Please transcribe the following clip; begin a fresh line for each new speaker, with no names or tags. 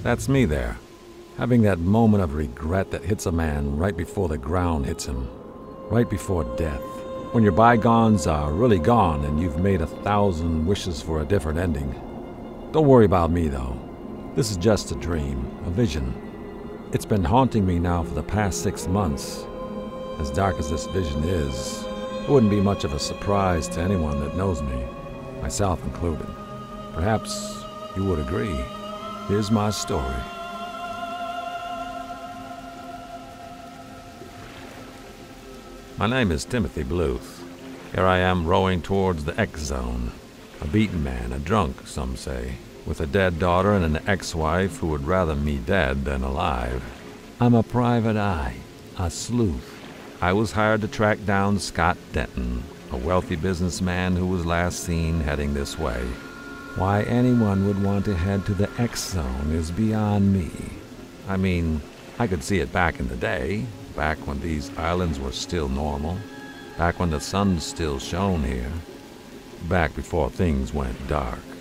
That's me there, having that moment of regret that hits a man right before the ground hits him, right before death, when your bygones are really gone and you've made 1,000 wishes for a different ending. Don't worry about me, though. This is just a dream, a vision. It's been haunting me now for the past 6 months. As dark as this vision is, it wouldn't be much of a surprise to anyone that knows me, myself included. Perhaps you would agree. Here's my story. My name is Timothy Bluth. Here I am rowing towards the X-Zone. A beaten man, a drunk, some say, with a dead daughter and an ex-wife who would rather me dead than alive. I'm a private eye, a sleuth. I was hired to track down Scott Denton, a wealthy businessman who was last seen heading this way. Why anyone would want to head to the X-Zone is beyond me. I mean, I could see it back in the day, back when these islands were still normal, back when the sun still shone here, back before things went dark.